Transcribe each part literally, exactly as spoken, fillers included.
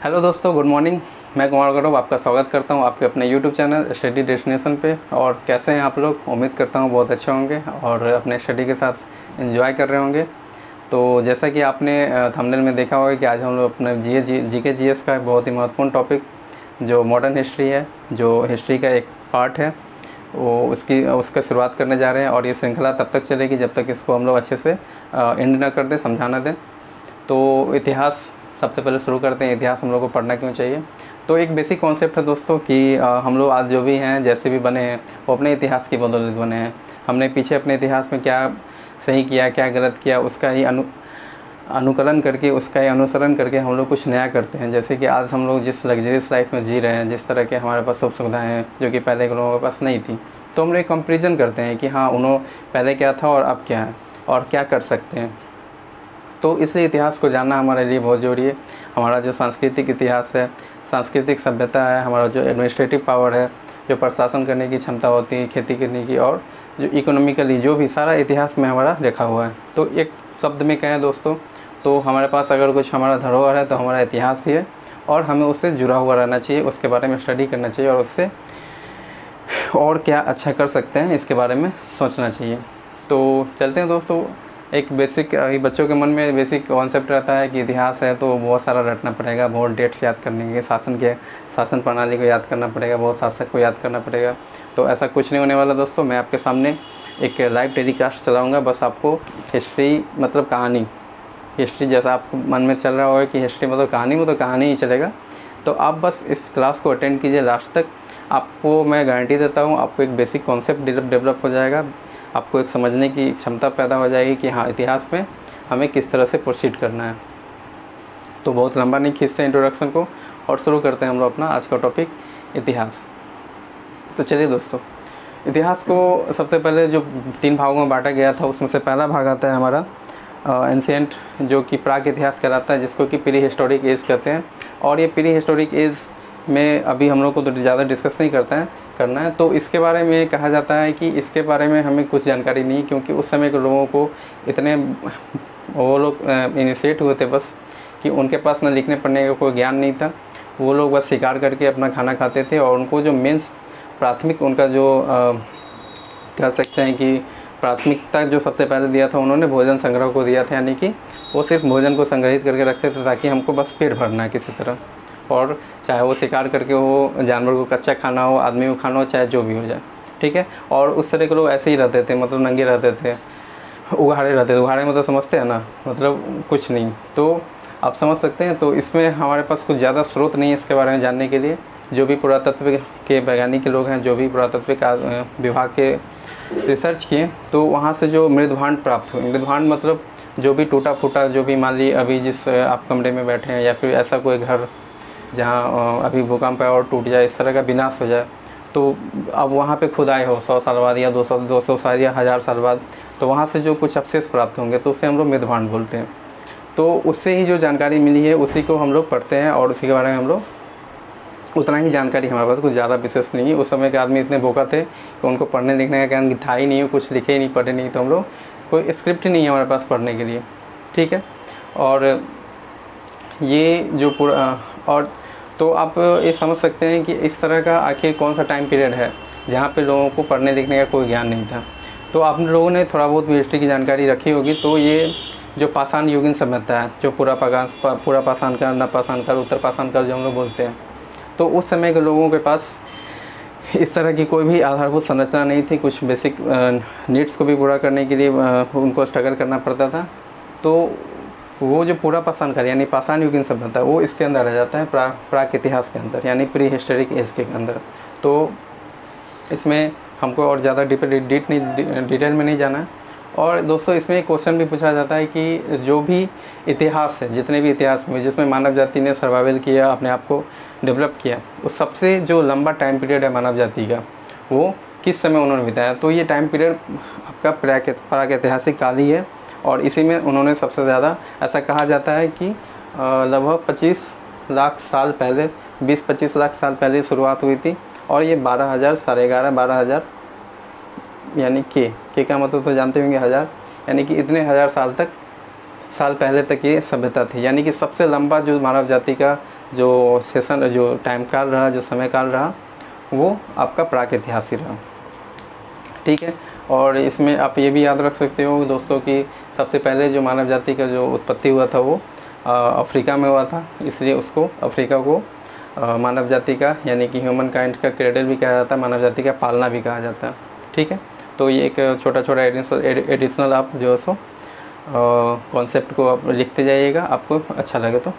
Hello दोस्तों, good morning. मैं कुमार गौरव आपका स्वागत करता हूं आपके अपने यूट्यूब चैनल स्टडी डेस्टिनेशन पे। और कैसे हैं आप लोग? उम्मीद करता हूं बहुत अच्छे होंगे और अपने स्टडी के साथ एंजॉय कर रहे होंगे। तो जैसा कि आपने थंबनेल में देखा होगा कि आज हम लोग अपने जी जी जी के जी एस का बहुत ही महत्वपूर्ण टॉपिक जो मॉडर्न हिस्ट्री है, जो हिस्ट्री का एक पार्ट है, वो उसकी उसका शुरुआत करने जा रहे हैं। और ये श्रृंखला तब तक चलेगी जब तक इसको हम लोग अच्छे से एंड ना कर दें, समझाना दें। तो इतिहास सबसे पहले शुरू करते हैं। इतिहास हम लोग को पढ़ना क्यों चाहिए? तो एक बेसिक कॉन्सेप्ट है दोस्तों कि आ, हम लोग आज जो भी हैं, जैसे भी बने हैं, वो अपने इतिहास की बदौलत बने हैं। हमने पीछे अपने इतिहास में क्या सही किया, क्या गलत किया, उसका ही अनु अनुकरण करके, उसका ही अनुसरण करके हम लोग कुछ नया करते हैं। जैसे कि आज हम लोग जिस लग्जरियस लाइफ में जी रहे हैं, जिस तरह के हमारे पास सुख सुविधाएँ हैं जो कि पहले के लोगों के पास नहीं थी, तो हम लोग एक कंपेरिजन करते हैं कि हाँ, उन्होंने पहले क्या था और अब क्या है और क्या कर सकते हैं। तो इसलिए इतिहास को जानना हमारे लिए बहुत ज़रूरी है। हमारा जो सांस्कृतिक इतिहास है, सांस्कृतिक सभ्यता है, हमारा जो एडमिनिस्ट्रेटिव पावर है, जो प्रशासन करने की क्षमता होती है, खेती करने की, और जो इकोनॉमिकली जो भी सारा इतिहास में हमारा लिखा हुआ है। तो एक शब्द में कहें दोस्तों, तो हमारे पास अगर कुछ हमारा धरोहर है तो हमारा इतिहास ही है, और हमें उससे जुड़ा हुआ रहना चाहिए, उसके बारे में स्टडी करना चाहिए, और उससे और क्या अच्छा कर सकते हैं इसके बारे में सोचना चाहिए। तो चलते हैं दोस्तों। एक बेसिक अभी बच्चों के मन में बेसिक कॉन्सेप्ट रहता है कि इतिहास है तो बहुत सारा रटना पड़ेगा, बहुत डेट्स याद करने के, शासन के शासन प्रणाली को याद करना पड़ेगा, बहुत शासक को याद करना पड़ेगा। तो ऐसा कुछ नहीं होने वाला दोस्तों। मैं आपके सामने एक लाइव टेलीकास्ट चलाऊँगा। बस आपको हिस्ट्री मतलब कहानी, हिस्ट्री जैसा आपको मन में चल रहा होगा कि हिस्ट्री मतलब कहानी, में तो कहानी ही चलेगा। तो आप बस इस क्लास को अटेंड कीजिए लास्ट तक। आपको मैं गारंटी देता हूँ, आपको एक बेसिक कॉन्सेप्ट डेवलप हो जाएगा, आपको एक समझने की क्षमता पैदा हो जाएगी कि हाँ, इतिहास में हमें किस तरह से प्रोसीड करना है। तो बहुत लंबा नहीं खींचते इंट्रोडक्शन को और शुरू करते हैं हम लोग अपना आज का टॉपिक, इतिहास। तो चलिए दोस्तों, इतिहास को सबसे पहले जो तीन भागों में बांटा गया था, उसमें से पहला भाग आता है हमारा एंशिएंट, जो कि प्राक इतिहास कहलाता है, जिसको कि प्री हिस्टोरिक एज कहते हैं। और ये प्री हिस्टोरिक एज में अभी हम लोग को तो ज़्यादा डिस्कस नहीं करते हैं करना है। तो इसके बारे में कहा जाता है कि इसके बारे में हमें कुछ जानकारी नहीं, क्योंकि उस समय के लोगों को इतने वो लोग इनिशिएट हुए थे बस कि उनके पास ना लिखने पढ़ने का कोई ज्ञान नहीं था। वो लोग बस शिकार करके अपना खाना खाते थे, और उनको जो मेन प्राथमिक उनका जो आ, कह सकते हैं कि प्राथमिकता जो सबसे पहले दिया था, उन्होंने भोजन संग्रह को दिया था। यानी कि वो सिर्फ भोजन को संग्रहित करके रखते थे ताकि हमको बस पेट भरना है किसी तरह, और चाहे वो शिकार करके हो, जानवर को कच्चा खाना हो, आदमी को खाना हो, चाहे जो भी हो जाए, ठीक है। और उस तरह के लोग ऐसे ही रहते थे, मतलब नंगे रहते थे, उघाड़े रहते थे। उघाड़े मतलब समझते हैं ना, मतलब कुछ नहीं। तो आप समझ सकते हैं। तो इसमें हमारे पास कुछ ज़्यादा स्रोत नहीं है इसके बारे में जानने के लिए। जो भी पुरातत्व के वैज्ञानिक लोग हैं, जो भी पुरातत्व का विभाग के रिसर्च किए, तो वहाँ से जो मृदभांड प्राप्त हुए, मृदभांड मतलब जो भी टूटा फूटा, जो भी मान ली अभी जिस आप कमरे में बैठे हैं, या फिर ऐसा कोई घर जहाँ अभी भूकंप है और टूट जाए, इस तरह का विनाश हो जाए, तो अब वहाँ पे खुदाई हो सौ साल बाद या दो सौ दो सौ साल या हज़ार साल बाद, तो वहाँ से जो कुछ अवशेष प्राप्त होंगे तो उसे हम लोग मृदभांड बोलते हैं। तो उससे ही जो जानकारी मिली है उसी को हम लोग पढ़ते हैं, और उसी के बारे में हम लोग उतना ही जानकारी हमारे पास, कुछ ज़्यादा विशेष नहीं है। उस समय के आदमी इतने भूखा थे कि उनको पढ़ने लिखने का ज्ञान था ही नहीं, कुछ लिखे ही नहीं, पढ़े नहीं। तो हम लोग कोई स्क्रिप्ट नहीं है हमारे पास पढ़ने के लिए, ठीक है। और ये जो पूरा, और तो आप ये समझ सकते हैं कि इस तरह का आखिर कौन सा टाइम पीरियड है जहाँ पे लोगों को पढ़ने लिखने का कोई ज्ञान नहीं था। तो आप लोगों ने थोड़ा बहुत भी हिस्ट्री की जानकारी रखी होगी। तो ये जो पाषाण युगीन सभ्यता है, जो पूरा पाषाण पूरा पाषाण काल, नवपाषाण काल, उत्तर पाषाण काल जो हम लोग बोलते हैं, तो उस समय के लोगों के पास इस तरह की कोई भी आधारभूत संरचना नहीं थी। कुछ बेसिक नीड्स को भी पूरा करने के लिए उनको स्ट्रगल करना पड़ता था। तो वो जो पूरा पाषाण काल यानी पाषाण युगीन सभ्यता, वो इसके अंदर आ जाता है, प्रा प्राक इतिहास के अंदर, यानी प्री हिस्टोरिक एज के अंदर। तो इसमें हमको और ज़्यादा डीप डीट नहीं डिटेल में नहीं जाना है। और दोस्तों, इसमें एक क्वेश्चन भी पूछा जाता है कि जो भी इतिहास है, जितने भी इतिहास में जिसमें मानव जाति ने सर्वाइवल किया, अपने आप को डेवलप किया, उस सबसे जो लंबा टाइम पीरियड है मानव जाति का, वो किस समय उन्होंने बिताया? तो ये टाइम पीरियड आपका प्राक ऐतिहासिक काल ही है, और इसी में उन्होंने सबसे ज़्यादा, ऐसा कहा जाता है कि लगभग पच्चीस लाख साल पहले, बीस पच्चीस लाख साल पहले शुरुआत हुई थी। और ये बारह हज़ार साढ़े ग्यारह बारह हज़ार यानी के के का मतलब तो जानते होंगे हज़ार, यानी कि इतने हज़ार साल तक साल पहले तक ये सभ्यता थी। यानी कि सबसे लंबा जो मानव जाति का जो सेशन जो टाइम काल रहा, जो समय काल रहा, वो आपका प्राक इतिहास ही रहा। ठीक है। और इसमें आप ये भी याद रख सकते हो दोस्तों कि सबसे पहले जो मानव जाति का जो उत्पत्ति हुआ था वो अफ्रीका में हुआ था, इसलिए उसको अफ्रीका को मानव जाति का यानी कि ह्यूमन काइंड का क्रेडल भी कहा जाता है, मानव जाति का पालना भी कहा जाता है। ठीक है। तो ये एक छोटा छोटा एडिशनल आप जो है सो कॉन्सेप्ट को आप लिखते जाइएगा, आपको अच्छा लगे तो।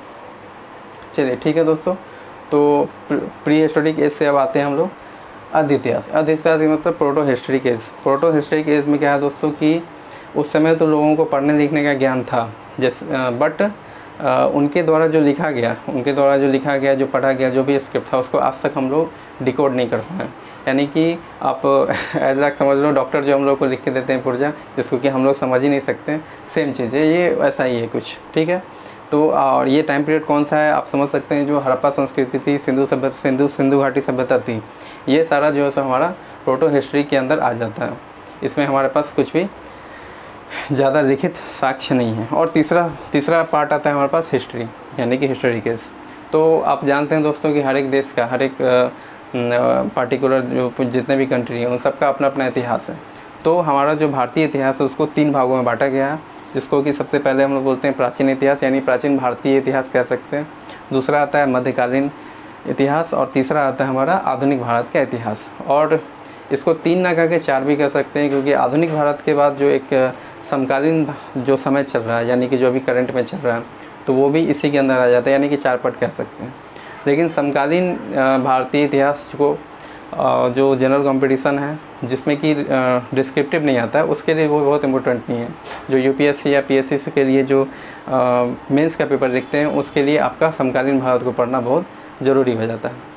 चलिए ठीक है दोस्तों। तो प्री हिस्टोरिक एज से अब आते हैं हम लोग अर्ध इतिहास। अर्ध इतिहास मतलब proto historic age. Proto historic age में क्या है दोस्तों कि उस समय तो लोगों को पढ़ने लिखने का ज्ञान था, जैसे बट उनके द्वारा जो लिखा गया उनके द्वारा जो लिखा गया जो पढ़ा गया जो भी स्क्रिप्ट था उसको आज तक हम लोग डिकोड नहीं कर पाए। यानी कि आप एज लाइक समझ लो डॉक्टर जो हम लोग को लिख के देते हैं पुर्जा, जिसको कि हम लोग समझ ही नहीं सकते, सेम चीज़ है ये, ऐसा ही है कुछ। ठीक है। तो और ये टाइम पीरियड कौन सा है आप समझ सकते हैं, जो हड़प्पा संस्कृति थी, सिंधु सभ्यता सिंधु सिंधु घाटी सभ्यता थी, ये सारा जो है सो हमारा प्रोटो हिस्ट्री के अंदर आ जाता है। इसमें हमारे पास कुछ भी ज़्यादा लिखित साक्ष्य नहीं है। और तीसरा तीसरा पार्ट आता है हमारे पास हिस्ट्री, यानी कि हिस्टोरिकल्स। तो आप जानते हैं दोस्तों कि हर एक देश का, हर एक पार्टिकुलर जो जितने भी कंट्री हैं उन सबका अपना अपना इतिहास है। तो हमारा जो भारतीय इतिहास है उसको तीन भागों में बांटा गया है, जिसको कि सबसे पहले हम लोग बोलते हैं प्राचीन इतिहास, यानी प्राचीन भारतीय इतिहास कह सकते हैं। दूसरा आता है मध्यकालीन इतिहास, और तीसरा आता है हमारा आधुनिक भारत का इतिहास। और इसको तीन ना कह के चार भी कह सकते हैं, क्योंकि आधुनिक भारत के बाद जो एक समकालीन जो समय चल रहा है, यानी कि जो अभी करंट में चल रहा है, तो वो भी इसी के अंदर आ जाता है, यानी कि चार पट कह सकते हैं। लेकिन समकालीन भारतीय इतिहास को जो जनरल कंपटीशन है जिसमें कि डिस्क्रिप्टिव नहीं आता है, उसके लिए वो बहुत इम्पोर्टेंट नहीं है। जो यूपीएससी या पीएससी के लिए जो मेंस का पेपर लिखते हैं उसके लिए आपका समकालीन भारत को पढ़ना बहुत ज़रूरी हो जाता है।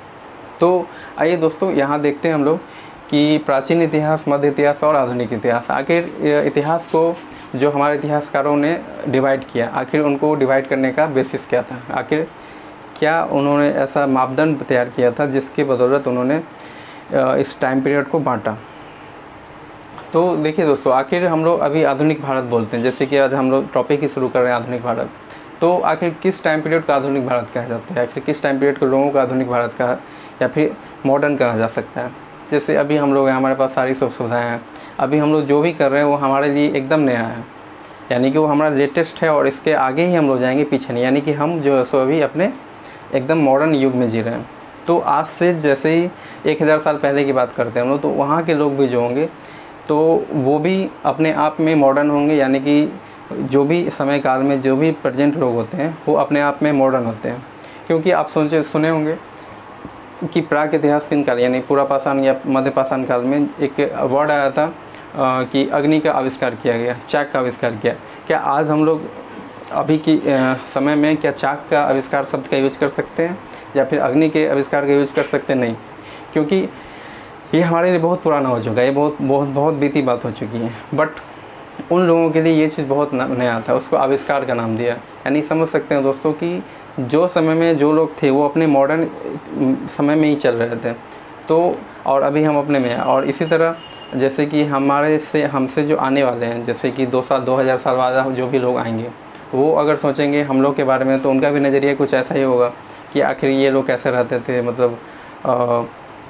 तो आइए दोस्तों यहाँ देखते हैं हम लोग कि प्राचीन इतिहास, मध्य इतिहास और आधुनिक इतिहास, आखिर इतिहास को जो हमारे इतिहासकारों ने डिवाइड किया, आखिर उनको डिवाइड करने का बेसिस क्या था, आखिर क्या उन्होंने ऐसा मापदंड तैयार किया था जिसकी बदौलत उन्होंने इस टाइम पीरियड को बांटा। तो देखिए दोस्तों, आखिर हम लोग अभी आधुनिक भारत बोलते हैं, जैसे कि आज हम लोग टॉपिक ही शुरू कर रहे हैं आधुनिक भारत। तो आखिर किस टाइम पीरियड को आधुनिक भारत कहा जाता है, आखिर किस टाइम पीरियड को लोगों को आधुनिक भारत कहा या फिर मॉडर्न कहा जा सकता है। जैसे अभी हम लोग हैं, हमारे पास सारी सुख सुविधाएँ हैं, अभी हम लोग जो भी कर रहे हैं वो हमारे लिए एकदम नया है, यानी कि वो हमारा लेटेस्ट है, और इसके आगे ही हम लोग जाएंगे, पीछे नहीं। यानी कि हम जो है सो अभी अपने एकदम मॉडर्न युग में जी रहे हैं। तो आज से जैसे ही एक हज़ार साल पहले की बात करते हैं हम लोग, तो वहाँ के लोग भी जो होंगे तो वो भी अपने आप में मॉडर्न होंगे, यानी कि जो भी समय काल में जो भी प्रेजेंट लोग होते हैं वो अपने आप में मॉडर्न होते हैं। क्योंकि आप सोचे सुने होंगे कि प्राक इतिहास किन काल, यानी पूरा पाषाण या मध्य पाषाण काल में एक वर्ड आया था आ, कि अग्नि का आविष्कार किया गया, चाक का आविष्कार किया। क्या आज हम लोग अभी की आ, समय में क्या चाक का आविष्कार शब्द का यूज कर सकते हैं या फिर अग्नि के आविष्कार का यूज कर सकते हैं? नहीं, क्योंकि ये हमारे लिए बहुत पुराना हो चुका है, ये बहुत बहुत बहुत बीती बात हो चुकी है। बट उन लोगों के लिए ये चीज़ बहुत नया था, उसको आविष्कार का नाम दिया। यानी समझ सकते हैं दोस्तों कि जो समय में जो लोग थे वो अपने मॉडर्न समय में ही चल रहे थे, तो और अभी हम अपने में हैं। और इसी तरह जैसे कि हमारे से हमसे जो आने वाले हैं, जैसे कि दो साल दो हज़ार साल बाद जो भी लोग आएंगे, वो अगर सोचेंगे हम लोग के बारे में, तो उनका भी नज़रिया कुछ ऐसा ही होगा कि आखिर ये लोग कैसे रहते थे, मतलब आ,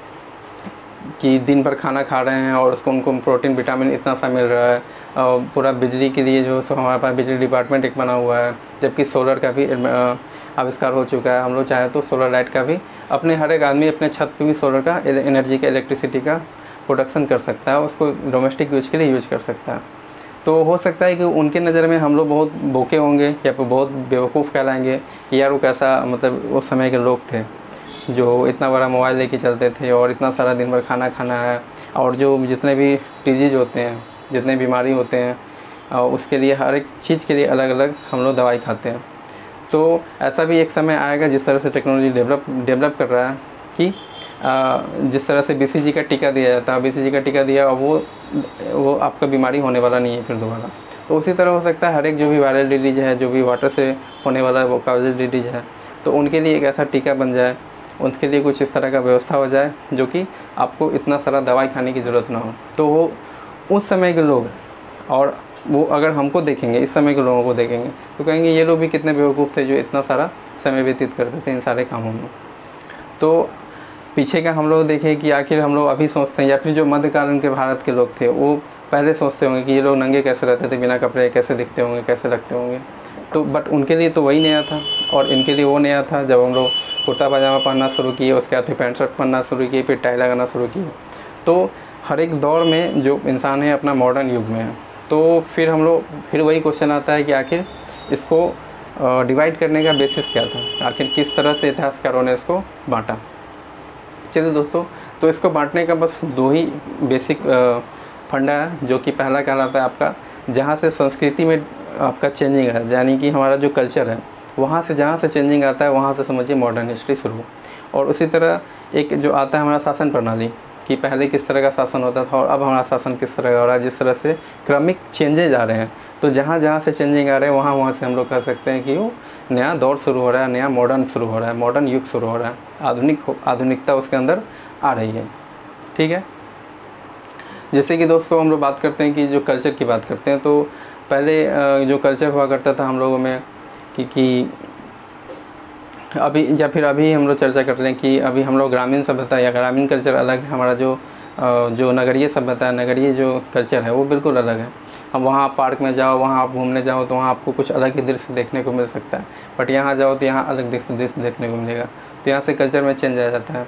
कि दिन भर खाना खा रहे हैं और उसको उनको प्रोटीन विटामिन इतना सा मिल रहा है, और पूरा बिजली के लिए जो सो हमारे पास बिजली डिपार्टमेंट एक बना हुआ है, जबकि सोलर का भी आविष्कार हो चुका है। हम लोग चाहे तो सोलर लाइट का भी अपने हर एक आदमी अपने छत पे भी सोलर का एनर्जी का इलेक्ट्रिसिटी का प्रोडक्शन कर सकता है, उसको डोमेस्टिक यूज के लिए यूज कर सकता है। तो हो सकता है कि उनके नज़र में हम लोग बहुत बोके होंगे या फिर बहुत बेवकूफ़ कहलाएंगे, यार वो कैसा, मतलब उस समय के लोग थे जो इतना बड़ा मोबाइल लेके चलते थे और इतना सारा दिन भर खाना खाना है, और जो जितने भी डिजीज होते हैं, जितने बीमारी होते हैं, और उसके लिए हर एक चीज़ के लिए अलग अलग हम लोग दवाई खाते हैं। तो ऐसा भी एक समय आएगा जिस तरह से टेक्नोलॉजी डेवलप डेवलप कर रहा है कि जिस तरह से बीसीजी का टीका दिया जाता है, बीसीजी का टीका दिया और वो वो आपका बीमारी होने वाला नहीं है फिर दोबारा। तो उसी तरह हो सकता है हर एक जो भी वायरल डिजीज है, जो भी वाटर से होने वाला वो काउजल डिजीज है, तो उनके लिए एक ऐसा टीका बन जाए, उनके लिए कुछ इस तरह का व्यवस्था हो जाए जो कि आपको इतना सारा दवाई खाने की ज़रूरत ना हो। तो वो उस समय के लोग, और वो अगर हमको देखेंगे, इस समय के लोगों को देखेंगे, तो कहेंगे ये लोग भी कितने बेवकूफ़ थे जो इतना सारा समय व्यतीत करते थे इन सारे कामों में। तो पीछे का हम लोग देखें कि आखिर हम लोग अभी सोचते हैं, या फिर जो मध्यकालीन के भारत के लोग थे वो पहले सोचते होंगे कि ये लोग नंगे कैसे रहते थे, बिना कपड़े कैसे दिखते होंगे, कैसे लगते होंगे। तो बट उनके लिए तो वही नया था, और इनके लिए वो नया था जब हम लोग कुर्ता पजामा पहनना शुरू किए, उसके बाद फिर पैंट शर्ट पहनना शुरू किए, फिर टाई लगाना शुरू किए। तो हर एक दौर में जो इंसान है अपना मॉडर्न युग में है। तो फिर हम लोग फिर वही क्वेश्चन आता है कि आखिर इसको डिवाइड करने का बेसिस क्या था, आखिर किस तरह से इतिहासकारों ने इसको बांटा। चलिए दोस्तों, तो इसको बांटने का बस दो ही बेसिक फंडा है, जो कि पहला कहलाता है आपका जहाँ से संस्कृति में आपका चेंजिंग है, यानी कि हमारा जो कल्चर है वहाँ से जहाँ से चेंजिंग आता है वहाँ से समझिए मॉडर्न हिस्ट्री शुरू। और उसी तरह एक जो आता है हमारा शासन प्रणाली, कि पहले किस तरह का शासन होता था और अब हमारा शासन किस तरह का हो रहा है, जिस तरह से क्रमिक चेंजेज आ रहे हैं। तो जहाँ जहाँ से चेंजिंग आ रहे हैं वहाँ वहाँ से हम लोग कह सकते हैं कि वो नया दौर शुरू हो रहा है, नया मॉडर्न शुरू हो रहा है, मॉडर्न युग शुरू हो रहा है, आधुनिक आधुनिकता उसके अंदर आ रही है। ठीक है, जैसे कि दोस्तों हम लोग बात करते हैं कि जो कल्चर की बात करते हैं, तो पहले जो कल्चर हुआ करता था हम लोगों में कि कि अभी या फिर अभी हम लोग चर्चा कर रहे हैं कि अभी हम लोग ग्रामीण सभ्यता या ग्रामीण कल्चर अलग है, हमारा जो जो नगरीय सभ्यता है, नगरीय जो कल्चर है वो बिल्कुल अलग है। अब वहाँ आप पार्क में जाओ, वहाँ आप घूमने जाओ तो वहाँ आपको कुछ अलग ही दृश्य देखने को मिल सकता है, बट यहाँ जाओ तो यहाँ अलग दृश्य देखने को मिलेगा। तो यहाँ से कल्चर में चेंज आ जाता है।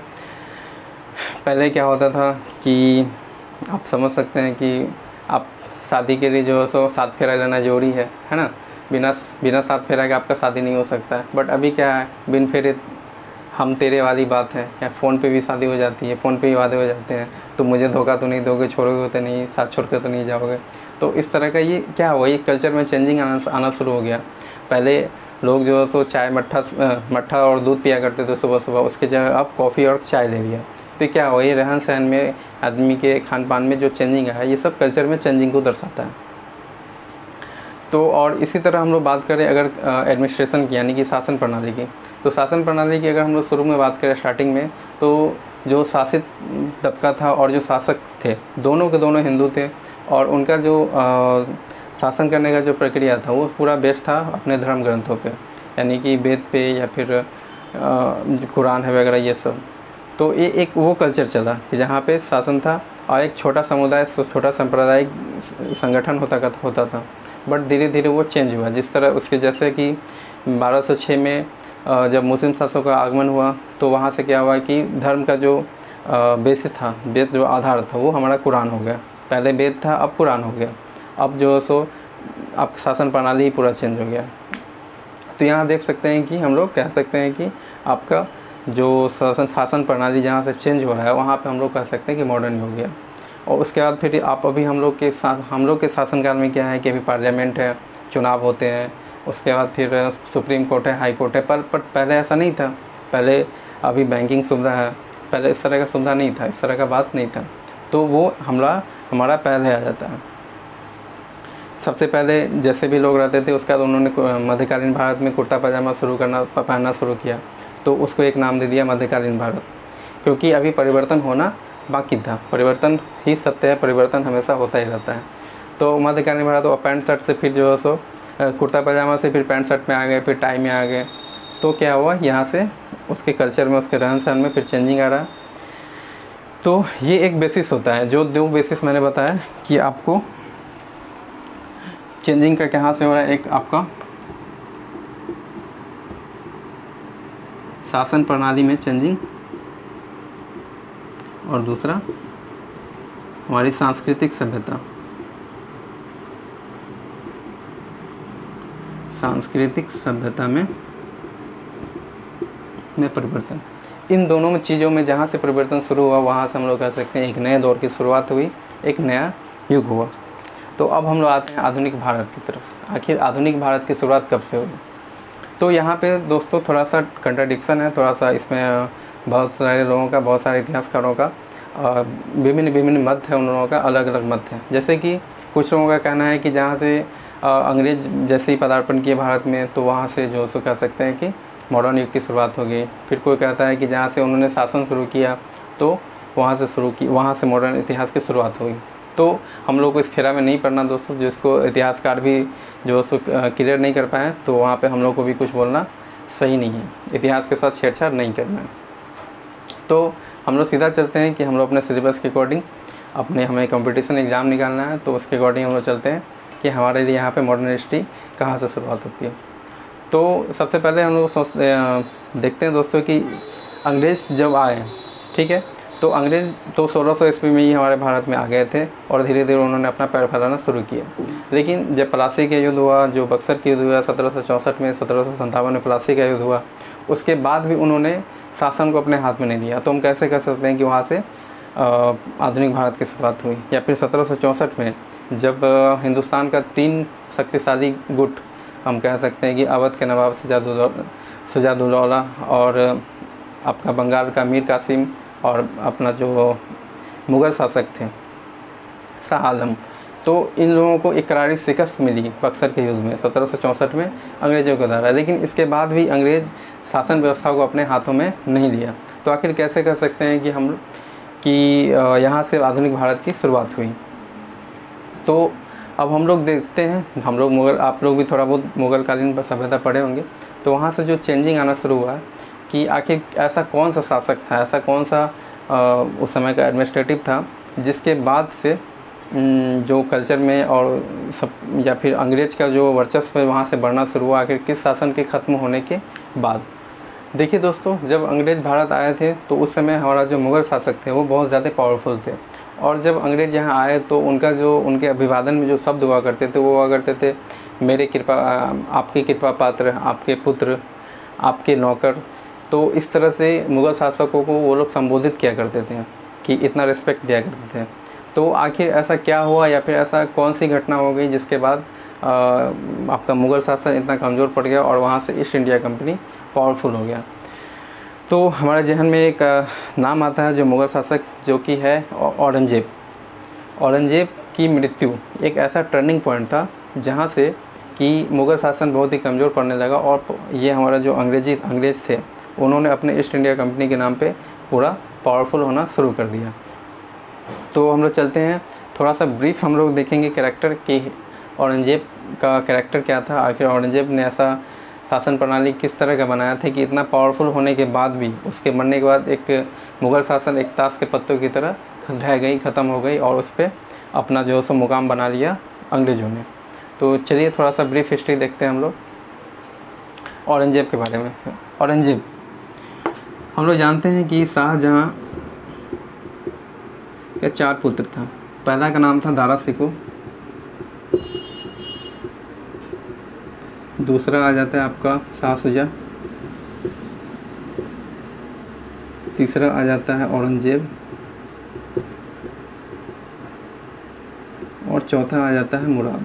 पहले क्या होता था कि आप समझ सकते हैं कि आप शादी के लिए जो है सो सात फेरा लेना जरूरी है है ना, बिना बिना सात फेरा के आपका शादी नहीं हो सकता है। बट अभी क्या है, बिन फेरे हम तेरे वाली बात है, या फ़ोन पे भी शादी हो जाती है, फ़ोन पे भी वादे हो जाते हैं, तो मुझे धोखा तो नहीं दोगे, छोड़ोगे तो नहीं, साथ छोड़ कर तो नहीं जाओगे। तो इस तरह का ये क्या हुआ, ये कल्चर में चेंजिंग आना आना शुरू हो गया। पहले लोग जो है सो चाय मट्ठा मट्ठा और दूध पिया करते थे सुबह सुबह, उसके जगह अब कॉफ़ी और चाय ले लिया। तो क्या हुआ, ये रहन सहन में, आदमी के खान पान में जो चेंजिंग है, ये सब कल्चर में चेंजिंग को दर्शाता है। तो और इसी तरह हम लोग बात करें अगर एडमिनिस्ट्रेशन की, यानी कि शासन प्रणाली की, तो शासन प्रणाली की अगर हम लोग शुरू में बात करें स्टार्टिंग में, तो जो शासित तबका था और जो शासक थे दोनों के दोनों हिंदू थे, और उनका जो आ, शासन करने का जो प्रक्रिया था वो पूरा बेस्ड था अपने धर्म ग्रंथों पे, यानी कि वेद पे या फिर कुरान है वगैरह ये सब। तो ये एक वो कल्चर चला कि जहाँ पे शासन था और एक छोटा समुदाय, छोटा सांप्रदायिक संगठन होता होता था। बट धीरे धीरे वो चेंज हुआ, जिस तरह उसके जैसे कि बारह सौ छह में जब मुस्लिम शासकों का आगमन हुआ, तो वहाँ से क्या हुआ कि धर्म का जो बेसिस था, बेस जो आधार था वो हमारा कुरान हो गया। पहले वेद था, अब कुरान हो गया। अब जो सो अब शासन प्रणाली ही पूरा चेंज हो गया। तो यहाँ देख सकते हैं कि हम लोग कह सकते हैं कि आपका जो शासन शासन प्रणाली जहाँ से चेंज हो रहा है वहाँ पे हम लोग कह सकते हैं कि मॉडर्न हो गया। और उसके बाद फिर आप अभी हम लोग के हम लोग के शासनकाल में क्या है कि अभी पार्लियामेंट है, चुनाव होते हैं, उसके बाद फिर सुप्रीम कोर्ट है, हाई कोर्ट है। पर, पर पहले ऐसा नहीं था। पहले अभी बैंकिंग सुविधा है, पहले इस तरह का सुविधा नहीं था, इस तरह का बात नहीं था। तो वो हमला हमारा पहले आ जाता है। सबसे पहले जैसे भी लोग रहते थे, उसके बाद उन्होंने मध्यकालीन भारत में कुर्ता पजामा शुरू करना पहनना शुरू किया, तो उसको एक नाम दे दिया मध्यकालीन भारत, क्योंकि अभी परिवर्तन होना बाकी था। परिवर्तन ही सत्य है, परिवर्तन हमेशा होता ही रहता है। तो मध्यकालीन भारत और पैंट शर्ट से फिर जो है सो कुर्ता पजामा से फिर पैंट शर्ट में आ गए, फिर टाई में आ गए। तो क्या हुआ, यहाँ से उसके कल्चर में, उसके रहन सहन में फिर चेंजिंग आ रहा। तो ये एक बेसिस होता है, जो दो बेसिस मैंने बताया कि आपको चेंजिंग का कहाँ से हो रहा है। एक आपका शासन प्रणाली में चेंजिंग, और दूसरा हमारी सांस्कृतिक सभ्यता, सांस्कृतिक सभ्यता में में परिवर्तन। इन दोनों में चीज़ों में जहाँ से परिवर्तन शुरू हुआ, वहाँ से हम लोग कह सकते हैं एक नए दौर की शुरुआत हुई, एक नया युग हुआ। तो अब हम लोग आते हैं आधुनिक भारत की तरफ। आखिर आधुनिक भारत की शुरुआत कब से हुई? तो यहाँ पे दोस्तों थोड़ा सा कंट्राडिक्शन है, थोड़ा सा इसमें बहुत सारे लोगों का, बहुत सारे इतिहासकारों का विभिन्न विभिन्न मत है, उन लोगों का अलग अलग मत है। जैसे कि कुछ लोगों का कहना है कि जहाँ से अंग्रेज जैसे ही पदार्पण किए भारत में, तो वहाँ से जो सो कह सकते हैं कि मॉडर्न युग की शुरुआत हो गई। फिर कोई कहता है कि जहाँ से उन्होंने शासन शुरू किया, तो वहाँ से शुरू की वहाँ से मॉडर्न इतिहास की शुरुआत हुई। तो हम लोग को इस फेरा में नहीं पढ़ना दोस्तों, जिसको इतिहासकार भी जो सो क्लियर नहीं कर पाए, तो वहाँ पे हम लोग को भी कुछ बोलना सही नहीं है, इतिहास के साथ छेड़छाड़ नहीं करना है। तो हम लोग सीधा चलते हैं कि हम लोग अपने सिलेबस के अकॉर्डिंग, अपने हमें कंपटीशन एग्ज़ाम निकालना है, तो उसके अकॉर्डिंग हम लोग चलते हैं कि हमारे लिए यहाँ पे मॉडर्न हिस्ट्री कहाँ से शुरुआत होती है। तो सबसे पहले हम लोग सोचते देखते हैं दोस्तों कि अंग्रेज़ जब आए, ठीक है, तो अंग्रेज़ तो सोलह सौ ईस्वी में ही हमारे भारत में आ गए थे और धीरे धीरे उन्होंने अपना पैर फैलाना शुरू किया। लेकिन जब प्लासी का युद्ध हुआ, जो बक्सर का युद्ध हुआ सत्रह सौ चौंसठ में, सत्रह सौ संतावन में प्लासी का युद्ध हुआ, उसके बाद भी उन्होंने शासन को अपने हाथ में नहीं लिया। तो हम कैसे कह सकते हैं कि वहाँ से आधुनिक भारत की शुरुआत हुई। या फिर सत्रह सौ चौंसठ में जब हिंदुस्तान का तीन शक्तिशाली गुट, हम कह सकते हैं कि अवध के नवाब शुजाउद्दौला शुजाउद्दौला और आपका बंगाल का मीर कासिम और अपना जो मुग़ल शासक थे शाह आलम, तो इन लोगों को एक करारी शिकस्त मिली बक्सर के युद्ध में सत्रह सौ चौंसठ में अंग्रेज़ों के द्वारा। लेकिन इसके बाद भी अंग्रेज़ शासन व्यवस्था को अपने हाथों में नहीं लिया। तो आखिर कैसे कह सकते हैं कि हम कि यहाँ से आधुनिक भारत की शुरुआत हुई। तो अब हम लोग देखते हैं, हम लोग मुग़ल, आप लोग भी थोड़ा बहुत मुग़ल कालीन सभ्यता पढ़े होंगे, तो वहाँ से जो चेंजिंग आना शुरू हुआ कि आखिर ऐसा कौन सा शासक था, ऐसा कौन सा आ, उस समय का एडमिनिस्ट्रेटिव था जिसके बाद से जो कल्चर में और सब, या फिर अंग्रेज़ का जो वर्चस्व है वहाँ से बढ़ना शुरू हुआ, आखिर किस शासन के ख़त्म होने के बाद। देखिए दोस्तों, जब अंग्रेज़ भारत आए थे तो उस समय हमारा जो मुग़ल शासक थे वो बहुत ज़्यादा पावरफुल थे। और जब अंग्रेज़ यहाँ आए तो उनका जो उनके अभिवादन में जो शब्द हुआ करते थे वो हुआ करते थे, मेरे कृपा, आपकी कृपा पात्र, आपके पुत्र, आपके नौकर। तो इस तरह से मुग़ल शासकों को वो लोग संबोधित किया करते थे कि इतना रिस्पेक्ट दिया करते थे। तो आखिर ऐसा क्या हुआ या फिर ऐसा कौन सी घटना हो गई जिसके बाद आ, आपका मुग़ल शासन इतना कमज़ोर पड़ गया और वहाँ से ईस्ट इंडिया कंपनी पावरफुल हो गया। तो हमारे जहन में एक नाम आता है जो मुग़ल शासक जो कि है औरंगज़ेब। औरंगज़ेब की मृत्यु एक ऐसा टर्निंग पॉइंट था जहाँ से कि मुग़ल शासन बहुत ही कमज़ोर पड़ने लगा और ये हमारा जो अंग्रेजी अंग्रेज़ थे उन्होंने अपने ईस्ट इंडिया कंपनी के नाम पे पूरा पावरफुल होना शुरू कर दिया। तो हम लोग चलते हैं, थोड़ा सा ब्रीफ हम लोग देखेंगे कैरेक्टर कि औरंगज़ेब का कैरेक्टर क्या था, आखिर औरंगज़ेब ने ऐसा शासन प्रणाली किस तरह का बनाया था कि इतना पावरफुल होने के बाद भी उसके मरने के बाद एक मुग़ल शासन एक ताश के पत्तों की तरह ढह गई, ख़त्म हो गई और उस पर अपना जो सो मुकाम बना लिया अंग्रेज़ों ने। तो चलिए थोड़ा सा ब्रीफ हिस्ट्री देखते हैं हम लोग औरंगज़ेब के बारे में। औरंगज़ेब, हम लोग जानते हैं कि शाहजहाँ के चार पुत्र था। पहला का नाम था दारा शिकोह, दूसरा आ जाता है आपका शाह शुजा, तीसरा आ जाता है औरंगज़ेब और चौथा आ जाता है मुराद।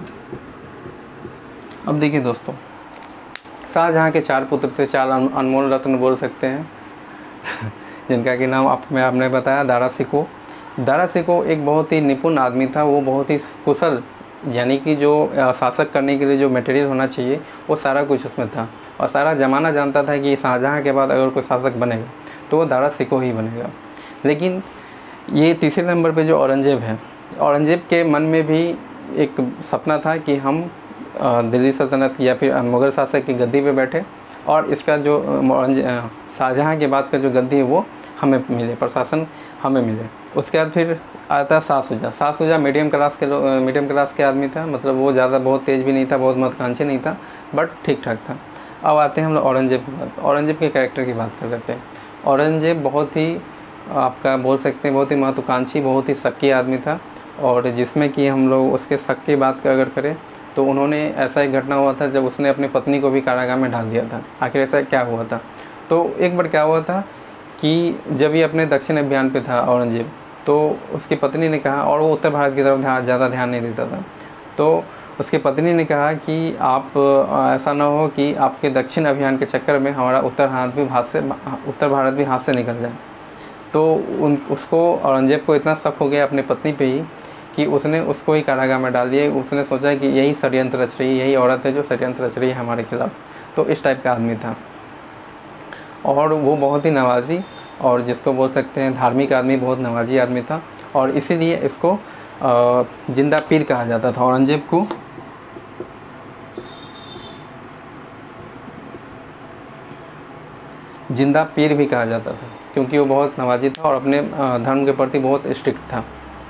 अब देखिए दोस्तों, शाहजहाँ के चार पुत्र थे, चार अनमोल रत्न बोल सकते हैं जिनका कि नाम आप में आपने बताया दारा शिकोह। दारा शिकोह एक बहुत ही निपुण आदमी था, वो बहुत ही कुशल, यानी कि जो शासक करने के लिए जो मटेरियल होना चाहिए वो सारा कुछ उसमें था और सारा ज़माना जानता था कि शाहजहाँ के बाद अगर कोई शासक बनेगा तो वो दारा शिकोह ही बनेगा। लेकिन ये तीसरे नंबर पे जो औरंगज़ेब है, औरंगज़ेब के मन में भी एक सपना था कि हम दिल्ली सल्तनत या फिर मुग़ल शासक की गद्दी पे बैठे और इसका जो शाहजहाँ के बाद का जो गद्दी है वो हमें मिले, प्रशासन हमें मिले। उसके बाद फिर आता है शाह शुजा। शाह शुजा मीडियम क्लास के मीडियम क्लास के आदमी था, मतलब वो ज़्यादा बहुत तेज़ भी नहीं था, बहुत महत्वाकांक्षी नहीं था, बट ठीक ठाक था। अब आते हैं हम लोग औरंगज़ेब की बात। औरंगज़ेब के कैरेक्टर की बात कर लेते हैं। औरंगज़ेब बहुत ही आपका बोल सकते हैं बहुत ही महत्वाकांक्षी, बहुत ही शक्की आदमी था और जिसमें कि हम लोग उसके शक की बात अगर करें तो उन्होंने ऐसा एक घटना हुआ था जब उसने अपनी पत्नी को भी कारागार में डाल दिया था। आखिर ऐसा क्या हुआ था? तो एक बार क्या हुआ था कि जब ये अपने दक्षिण अभियान पे था औरंगज़ेब, तो उसकी पत्नी ने कहा, और वो उत्तर भारत की तरफ ध्यान ज़्यादा ध्यान नहीं देता था, तो उसकी पत्नी ने कहा कि आप ऐसा ना हो कि आपके दक्षिण अभियान के चक्कर में हमारा उत्तर भारत भी हाथ से उत्तर भारत भी हाथ से निकल जाए। तो उन उसको औरंगज़ेब को इतना शक हो गया अपनी पत्नी पे ही कि उसने उसको ही कारागार में डाल दिया। उसने सोचा कि यही षड्यंत्र रच रही है, यही औरत है जो षड्यंत्र रच रही है हमारे खिलाफ़। तो इस टाइप का आदमी था और वो बहुत ही नवाजी और जिसको बोल सकते हैं धार्मिक आदमी, बहुत नवाजी आदमी था और इसीलिए इसको जिंदा पीर कहा जाता था। औरंगज़ेब को जिंदा पीर भी कहा जाता था, क्योंकि वो बहुत नवाजी था और अपने धर्म के प्रति बहुत स्ट्रिक्ट था।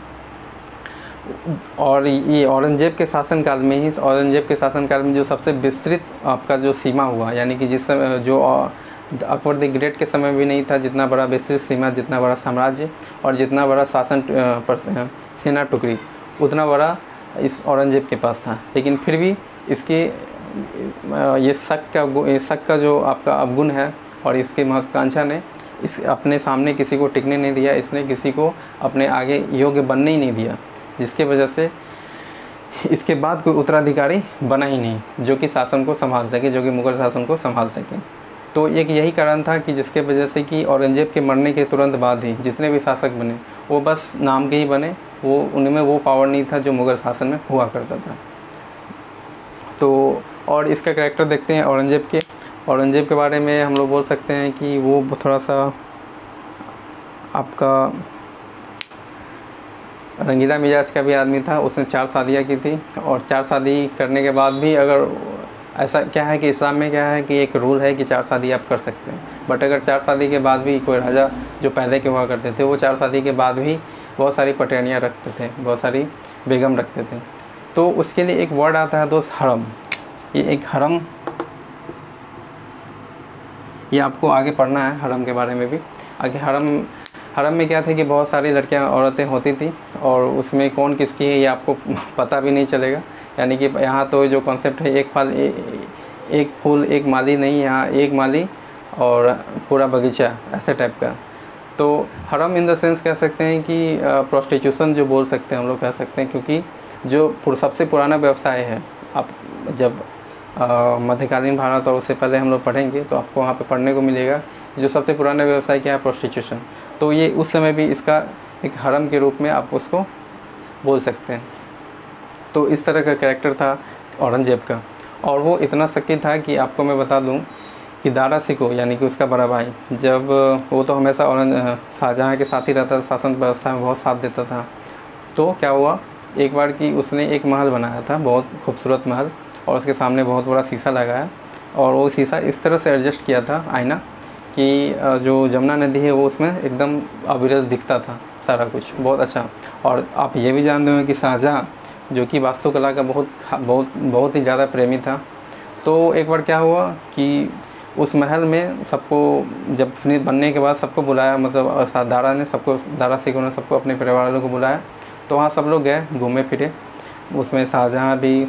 और ये औरंगजेब के शासनकाल में ही औरंगजेब के शासनकाल में जो सबसे विस्तृत आपका जो सीमा हुआ, यानी कि जिस समय जो अकबर द ग्रेट के समय भी नहीं था जितना बड़ा विस्तृत सीमा, जितना बड़ा साम्राज्य और जितना बड़ा शासन सेना टुकड़ी, उतना बड़ा इस औरंगजेब के पास था। लेकिन फिर भी इसके ये शक का ये शक का जो आपका अवगुण है और इसके महत्वाकांक्षा ने इस अपने सामने किसी को टिकने नहीं दिया, इसने किसी को अपने आगे योग्य बनने ही नहीं दिया, जिसके वजह से इसके बाद कोई उत्तराधिकारी बना ही नहीं जो कि शासन को संभाल सके, जो कि मुगल शासन को संभाल सके। तो एक यही कारण था कि जिसके वजह से कि औरंगजेब के मरने के तुरंत बाद ही जितने भी शासक बने वो बस नाम के ही बने, वो उनमें वो पावर नहीं था जो मुगल शासन में हुआ करता था। तो और इसका कैरेक्टर देखते हैं औरंगजेब के औरंगजेब के बारे में हम लोग बोल सकते हैं कि वो थोड़ा सा आपका रंगीला मिजाज का भी आदमी था। उसने चार शादियाँ की थी और चार शादी करने के बाद भी, अगर ऐसा क्या है कि इस्लाम में क्या है कि एक रूल है कि चार शादी आप कर सकते हैं, बट अगर चार शादी के बाद भी कोई राजा जो पहले के हुआ करते थे वो चार शादी के बाद भी बहुत सारी पटेनियाँ रखते थे, बहुत सारी बेगम रखते थे। तो उसके लिए एक वर्ड आता है दोस्त, हरम। ये एक हरम, ये आपको आगे पढ़ना है हरम के बारे में भी आगे। हरम हरम में क्या थे कि बहुत सारी लड़कियां औरतें होती थी और उसमें कौन किसकी है ये आपको पता भी नहीं चलेगा। यानी कि यहाँ तो जो कॉन्सेप्ट है एक फल ए, एक फूल एक माली नहीं, यहाँ एक माली और पूरा बगीचा ऐसे टाइप का। तो हरम इन द सेंस कह सकते हैं कि प्रोस्टिट्यूशन जो बोल सकते हैं हम लोग कह सकते हैं, क्योंकि जो सबसे पुराना व्यवसाय है, आप जब मध्यकालीन भारत और उससे पहले हम लोग पढ़ेंगे तो आपको वहाँ पे पढ़ने को मिलेगा जो सबसे पुराना व्यवसाय क्या है, प्रोस्टिट्यूशन। तो ये उस समय भी इसका एक हरम के रूप में आप उसको बोल सकते हैं। तो इस तरह का कैरेक्टर था औरंगजेब का, और वो इतना शक्ति था कि आपको मैं बता दूं कि दारा सिको यानी कि उसका बड़ा भाई, जब वो तो हमेशा औरंग शाहजहाँ के साथ ही रहता था, शासन व्यवस्था में बहुत साथ देता था। तो क्या हुआ एक बार कि उसने एक महल बनाया था, बहुत खूबसूरत महल, और उसके सामने बहुत बड़ा शीशा लगाया और वो शीशा इस तरह से एडजस्ट किया था आईना कि जो जमुना नदी है वो उसमें एकदम अविरल दिखता था सारा कुछ, बहुत अच्छा। और आप ये भी जानते हो कि शाहजहाँ जो कि वास्तुकला का बहुत बहुत बहुत ही ज़्यादा प्रेमी था। तो एक बार क्या हुआ कि उस महल में सबको जब फिनिश बनने के बाद सबको बुलाया, मतलब दारा ने सबको दारा सिको ने सबको अपने परिवार वालों को बुलाया। तो वहाँ सब लोग गए घूमे फिरे, उसमें शाहजहाँ भी,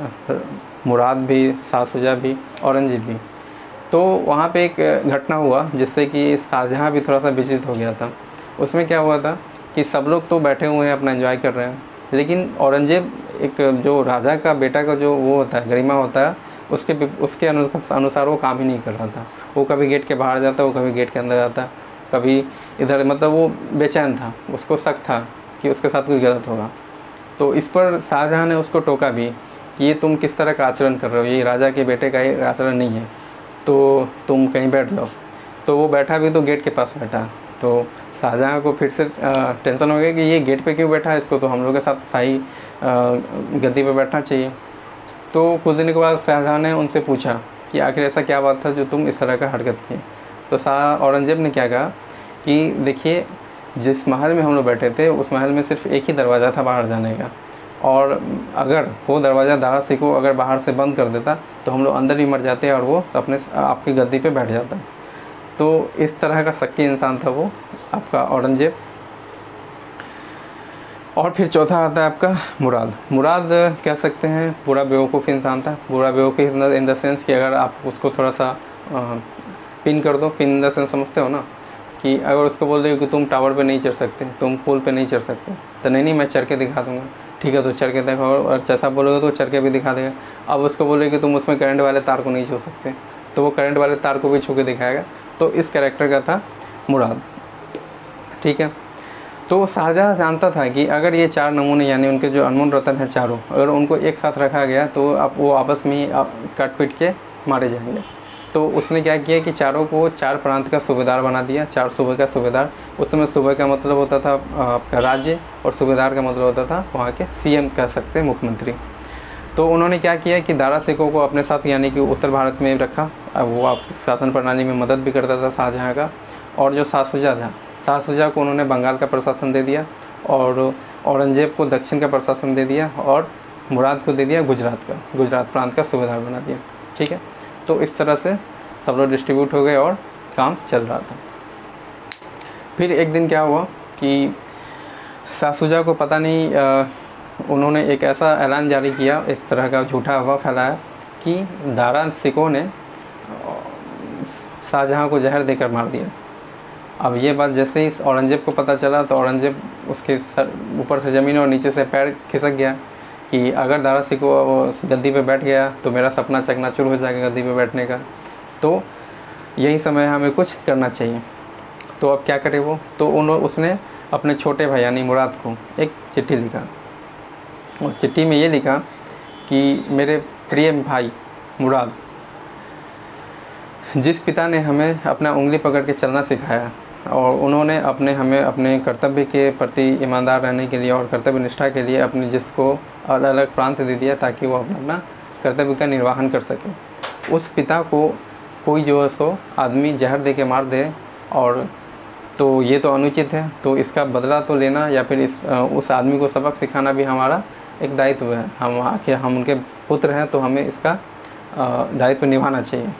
मुराद भी, शाहसुजा भी, औरंगजेब भी। तो वहाँ पे एक घटना हुआ जिससे कि शाहजहाँ भी थोड़ा सा विचलित हो गया था। उसमें क्या हुआ था कि सब लोग तो बैठे हुए हैं अपना एंजॉय कर रहे हैं, लेकिन औरंगजेब एक जो राजा का बेटा का जो वो होता है गरिमा होता है उसके उसके अनुसार वो काम ही नहीं कर रहा था। वो कभी गेट के बाहर जाता, वो कभी गेट के अंदर जाता, कभी इधर, मतलब वो बेचैन था, उसको शक था कि उसके साथ कुछ गलत होगा। तो इस पर शाहजहाँ ने उसको टोका भी कि ये तुम किस तरह का आचरण कर रहे हो, ये राजा के बेटे का ये आचरण नहीं है, तो तुम कहीं बैठ जाओ। तो वो बैठा भी तो गेट के पास बैठा। तो शाहजहाँ को फिर से टेंशन हो गया कि ये गेट पे क्यों बैठा है, इसको तो हम लोग के साथ शाही गद्दी पे बैठना चाहिए। तो कुछ दिन के बाद शाहजहाँ ने उनसे पूछा कि आखिर ऐसा क्या बात था जो तुम इस तरह का हरकत किए। तो शाह औरंगजेब ने क्या कहा कि देखिए, जिस महल में हम लोग बैठे थे उस महल में सिर्फ एक ही दरवाज़ा था बाहर जाने का, और अगर वो दरवाज़ा दारा सिको अगर बाहर से बंद कर देता तो हम लोग अंदर ही मर जाते और वो अपने आपकी गद्दी पे बैठ जाता। तो इस तरह का शक्की इंसान था वो आपका औरंगजेब। और फिर चौथा आता है आपका मुराद। मुराद कह सकते हैं पूरा बेवकूफ़ इंसान था। पूरा बेवकूफ़ इन द सेंस कि अगर आप उसको थोड़ा सा पिन कर दो, पिन इन द सेंस समझते हो ना, कि अगर उसको बोल दो कि तुम टावर पे नहीं चढ़ सकते, तुम पुल पे नहीं चढ़ सकते, तो नहीं नहीं मैं चढ़ के दिखा दूँगा, ठीक है तो चढ़ के देखो, और जैसा बोलोगे तो चढ़ के भी दिखा देगा। अब उसको बोले कि तुम उसमें करंट वाले तार को नहीं छू सकते, तो वो करंट वाले तार को भी छू के दिखाएगा। तो इस कैरेक्टर का था मुराद, ठीक है। तो शाहजहाँ जानता था कि अगर ये चार नमूने यानी उनके जो अनमोल रतन हैं चारों, अगर उनको एक साथ रखा गया तो अब वो आपस में ही कट पिट के मारे जाएंगे। तो उसने क्या किया कि चारों को चार प्रांत का सूबेदार बना दिया, चार सूबे का सूबेदार। उस समय सूबे का मतलब होता था आपका राज्य और सूबेदार का मतलब होता था वहाँ के सीएम कह सकते हैं, मुख्यमंत्री। तो उन्होंने क्या किया कि दारा सिकों को अपने साथ यानी कि उत्तर भारत में रखा। अब वो आप शासन प्रणाली में मदद भी करता था शाहजहाँ का। और जो शाह शुजा था, शाह शुजा को उन्होंने बंगाल का प्रशासन दे दिया और औरंगजेब को दक्षिण का प्रशासन दे दिया और मुराद को दे दिया गुजरात का, गुजरात प्रांत का सूबेदार बना दिया। ठीक है, तो इस तरह से सब लोग डिस्ट्रीब्यूट हो गए और काम चल रहा था। फिर एक दिन क्या हुआ कि शाह शुजा को पता नहीं आ, उन्होंने एक ऐसा ऐलान जारी किया, एक तरह का झूठा अफवाह फैलाया कि दारा सिकों ने शाहजहाँ को जहर देकर मार दिया। अब ये बात जैसे ही औरंगजेब को पता चला तो औरंगजेब उसके सर ऊपर से ज़मीन और नीचे से पैर खिसक गया कि अगर दारा सिकों गद्दी पे बैठ गया तो मेरा सपना चकनाचूर हो जाएगा गद्दी पे बैठने का, तो यही समय हमें कुछ करना चाहिए। तो अब क्या करे वो, तो उन्होंने उसने अपने छोटे भाई यानी मुराद को एक चिट्ठी लिखा और चिट्ठी में ये लिखा कि मेरे प्रिय भाई मुराद, जिस पिता ने हमें अपना उंगली पकड़ के चलना सिखाया और उन्होंने अपने हमें अपने कर्तव्य के प्रति ईमानदार रहने के लिए और कर्तव्य निष्ठा के लिए अपने जिसको अलग अलग प्रांत दे दिया ताकि वो अपना अपना कर्तव्य का निर्वहन कर सके, उस पिता को कोई जो है सो आदमी जहर दे के मार दे और तो ये तो अनुचित है। तो इसका बदला तो लेना या फिर इस उस आदमी को सबक सिखाना भी हमारा एक दायित्व है। हम आखिर हम उनके पुत्र हैं तो हमें इसका दायित्व निभाना चाहिए।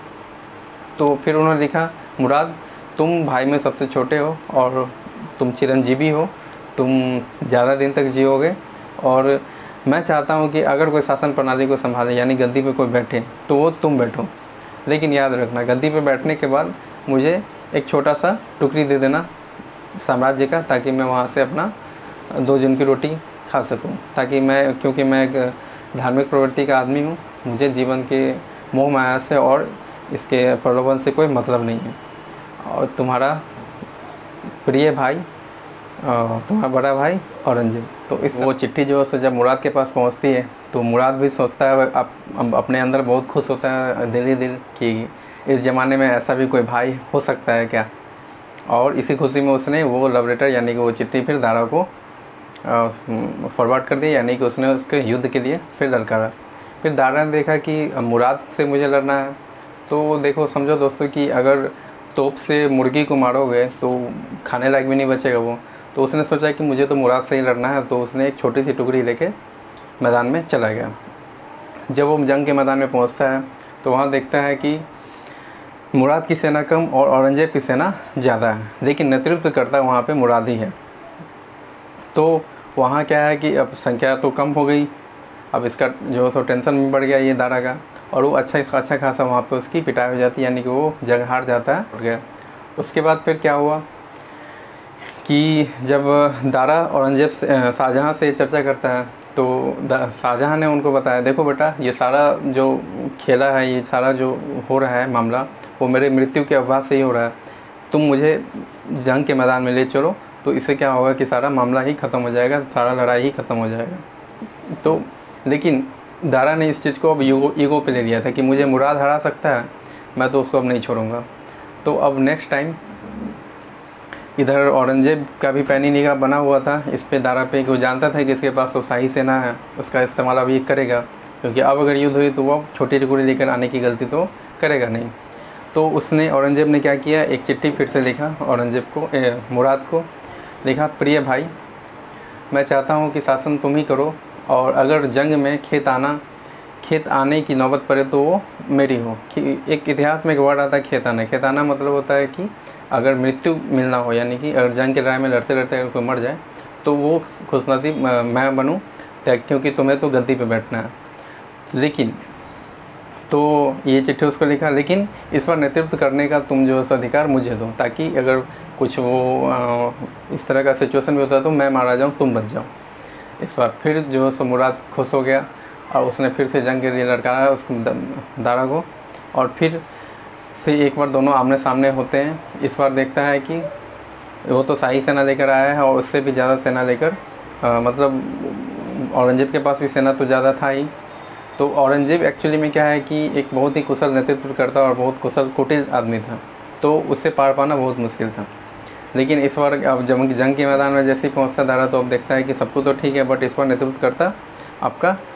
तो फिर उन्होंने लिखा, मुराद तुम भाई में सबसे छोटे हो और तुम चिरंजीवी हो, तुम ज़्यादा दिन तक जियोगे और मैं चाहता हूँ कि अगर कोई शासन प्रणाली को संभाले यानी गद्दी पे कोई बैठे तो वो तुम बैठो, लेकिन याद रखना गद्दी पे बैठने के बाद मुझे एक छोटा सा टुकड़ी दे देना साम्राज्य का, ताकि मैं वहाँ से अपना दो दिन की रोटी खा सकूँ, ताकि मैं क्योंकि मैं एक धार्मिक प्रवृत्ति का आदमी हूँ, मुझे जीवन के मोह माया से और इसके प्रलोभन से कोई मतलब नहीं है। और तुम्हारा प्रिय भाई, तुम्हारा बड़ा भाई औरंगजेब। तो इस वो चिट्ठी जो है जब मुराद के पास पहुंचती है तो मुराद भी सोचता है, आप अपने अंदर बहुत खुश होता है दिल ही दिल कि इस ज़माने में ऐसा भी कोई भाई हो सकता है क्या। और इसी खुशी में उसने वो लव लेटर यानी कि वो चिट्ठी फिर दारा को फॉरवर्ड कर दी, यानी कि उसने उसके युद्ध के लिए फिर ललकारा। फिर दारा ने देखा कि मुराद से मुझे लड़ना है, तो देखो समझो दोस्तों कि अगर तोप से मुर्गी को मारोगे तो खाने लायक भी नहीं बचेगा वो। तो उसने सोचा कि मुझे तो मुराद से ही लड़ना है, तो उसने एक छोटी सी टुकड़ी लेके मैदान में चला गया। जब वो जंग के मैदान में पहुंचता है तो वहाँ देखता है कि मुराद की सेना कम और औरंगजेब की सेना ज़्यादा है, लेकिन नेतृत्व करता वहाँ पे मुराद ही है। तो वहाँ क्या है कि अब संख्या तो कम हो गई, अब इसका जो सो टेंशन भी बढ़ गया ये दारा का, और वो अच्छा इसका अच्छा खासा वहाँ पे उसकी पिटाई हो जाती है, यानी कि वो जंग हार जाता है। गया उसके बाद फिर क्या हुआ कि जब दारा औरंगजेब से शाहजहाँ से चर्चा करता है तो शाहजहाँ ने उनको बताया, देखो बेटा ये सारा जो खेला है, ये सारा जो हो रहा है मामला, वो मेरे मृत्यु के अफवाह से ही हो रहा है। तुम मुझे जंग के मैदान में ले चलो, तो इससे क्या होगा कि सारा मामला ही ख़त्म हो जाएगा, सारा लड़ाई ही ख़त्म हो जाएगा। तो लेकिन दारा ने इस चीज़ को अब ईगो ईगो पे ले लिया था कि मुझे मुराद हरा सकता है, मैं तो उसको अब नहीं छोड़ूंगा। तो अब नेक्स्ट टाइम इधर औरंगजेब का भी पैनी निगाह बना हुआ था इस पे दारा पे, कि वो जानता था कि इसके पास तो शाही सेना है, उसका इस्तेमाल अभी करेगा, क्योंकि अब अगर युद्ध हुई तो वो छोटी टुकड़ी लेकर आने की गलती तो करेगा नहीं। तो उसने औरंगजेब ने क्या किया, एक चिट्ठी फिर से लिखा औरंगजेब को, ए, मुराद को लिखा, प्रिय भाई मैं चाहता हूँ कि शासन तुम ही करो, और अगर जंग में खेत आना खेत आने की नौबत पड़े तो वो मेरी हो। एक इतिहास में एक वर्ड आता है खेत आना। खेत आना मतलब होता है कि अगर मृत्यु मिलना हो, यानी कि अगर जंग के लड़ाई में लड़ते लड़ते अगर कोई मर जाए तो वो खुशनसीब मैं बनूं, क्योंकि तुम्हें तो गद्दी पे बैठना है। लेकिन तो ये चिट्ठी उसको लिखा, लेकिन इस पर नेतृत्व करने का तुम जो अधिकार मुझे दो, ताकि अगर कुछ वो इस तरह का सिचुएशन भी होता है तो मैं मारा जाऊँ, तुम बच जाओ। इस बार फिर जो सो मुराद खुश हो गया और उसने फिर से जंग के लिए लड़काया उस दारा को, और फिर से एक बार दोनों आमने सामने होते हैं। इस बार देखता है कि वो तो शाही सेना लेकर आया है और उससे भी ज़्यादा सेना लेकर, मतलब औरंगजेब के पास भी सेना तो ज़्यादा था ही। तो औरंगजेब एक्चुअली में क्या है कि एक बहुत ही कुशल नेतृत्व करता और बहुत कुशल कुटिल आदमी था, तो उससे पार पाना बहुत मुश्किल था। लेकिन इस बार अब जब जंग के मैदान में जैसे ही पहुँचता दारा तो अब देखता है कि सब कुछ तो ठीक है, बट इस बार नेतृत्व करता आपका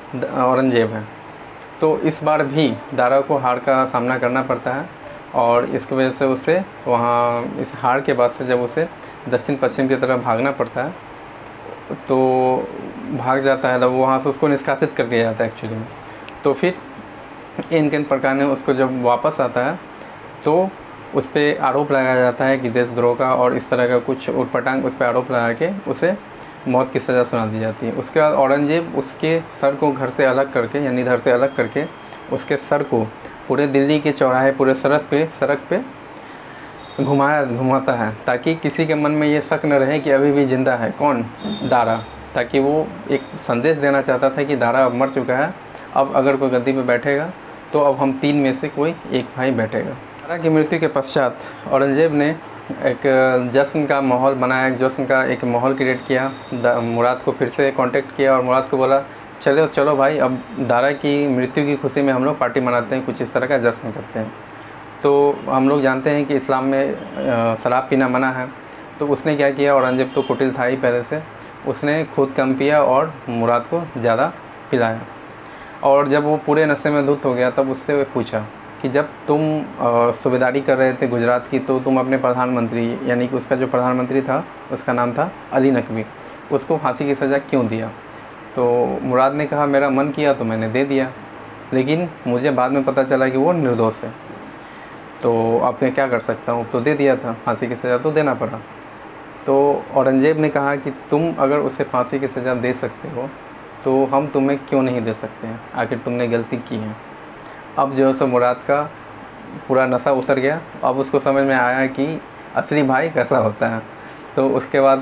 औरंगजेब है। तो इस बार भी दारा को हार का सामना करना पड़ता है और इसकी वजह से उसे वहाँ इस हार के बाद से जब उसे दक्षिण पश्चिम की तरफ भागना पड़ता है तो भाग जाता है, तब वहाँ से उसको निष्कासित कर दिया जाता है एक्चुअली में। तो फिर इनके प्रकार ने उसको जब वापस आता है तो उस पर आरोप लगाया जाता है कि देशद्रोह का और इस तरह का कुछ उटपटांग उस पर आरोप लगा के उसे मौत की सज़ा सुना दी जाती है। उसके बाद औरंगजेब उसके सर को घर से अलग करके यानी धड़ से अलग करके उसके सर को पूरे दिल्ली के चौराहे पूरे सड़क पे सड़क पे घुमाया घुमाता है ताकि किसी के मन में ये शक न रहे कि अभी भी ज़िंदा है कौन, दारा। ताकि वो एक संदेश देना चाहता था कि दारा अब मर चुका है, अब अगर कोई गद्दी पे बैठेगा तो अब हम तीन में से कोई एक भाई बैठेगा। दारा की मृत्यु के पश्चात औरंगजेब ने एक जश्न का माहौल बनाया, एक जश्न का एक माहौल क्रिएट किया। मुराद को फिर से कांटेक्ट किया और मुराद को बोला चलो चलो भाई अब दारा की मृत्यु की खुशी में हम लोग पार्टी मनाते हैं, कुछ इस तरह का जश्न करते हैं। तो हम लोग जानते हैं कि इस्लाम में शराब पीना मना है। तो उसने क्या किया, औरंगजेब तो कुटिल था ही पहले से, उसने खुद कम पिया और मुराद को ज़्यादा पिलाया। और जब वो पूरे नशे में धुत हो गया तब उससे पूछा कि जब तुम सूबेदारी कर रहे थे गुजरात की तो तुम अपने प्रधानमंत्री यानी कि उसका जो प्रधानमंत्री था उसका नाम था अली नकवी, उसको फांसी की सज़ा क्यों दिया। तो मुराद ने कहा मेरा मन किया तो मैंने दे दिया, लेकिन मुझे बाद में पता चला कि वो निर्दोष है, तो अब मैं क्या कर सकता हूँ, तो दे दिया था, फांसी की सज़ा तो देना पड़ा। तो औरंगजेब ने कहा कि तुम अगर उसे फांसी की सज़ा दे सकते हो तो हम तुम्हें क्यों नहीं दे सकते हैं, आखिर तुमने गलती की है। अब जो है सो मुराद का पूरा नशा उतर गया, अब उसको समझ में आया कि असली भाई कैसा होता है। तो उसके बाद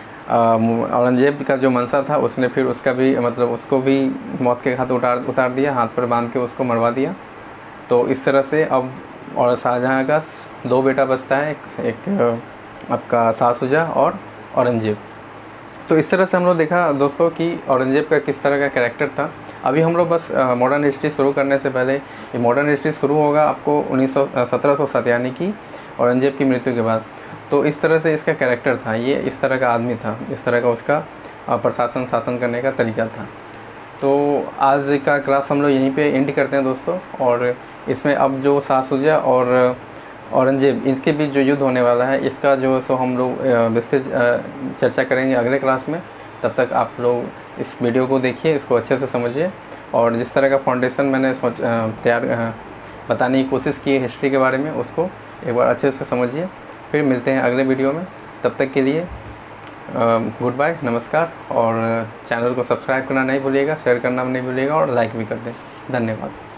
औरंगजेब का जो मनसा था उसने फिर उसका भी मतलब उसको भी मौत के घाट उतार उतार दिया, हाथ पर बांध के उसको मरवा दिया। तो इस तरह से अब और शाहजहाँ का दो बेटा बचता है, एक, एक आपका शाह शुजा और औरंगजेब। तो इस तरह से हम लोग देखा दोस्तों कि औरंगजेब का किस तरह का कैरेक्टर था। अभी हम लोग बस मॉडर्न हिस्ट्री शुरू करने से पहले, ये मॉडर्न हिस्ट्री शुरू होगा आपको उन्नीस सौ सत्रह सौ सात यानी कि औरंगजेब की मृत्यु के बाद। तो इस तरह से इसका कैरेक्टर था, ये इस तरह का आदमी था, इस तरह का उसका प्रशासन शासन करने का तरीका था। तो आज का क्लास हम लोग यहीं पे एंड करते हैं दोस्तों। और इसमें अब जो शाह शुजा और औरंगजेब इनके बीच जो युद्ध होने वाला है इसका जो सो हम लोग विस्तृत चर्चा करेंगे अगले क्लास में। तब तक आप लोग इस वीडियो को देखिए, इसको अच्छे से समझिए और जिस तरह का फाउंडेशन मैंने सोच तैयार बताने की कोशिश की है हिस्ट्री के बारे में उसको एक बार अच्छे से समझिए। फिर मिलते हैं अगले वीडियो में, तब तक के लिए गुड बाय, नमस्कार। और चैनल को सब्सक्राइब करना नहीं भूलिएगा, शेयर करना नहीं भूलिएगा और लाइक भी कर दें। धन्यवाद।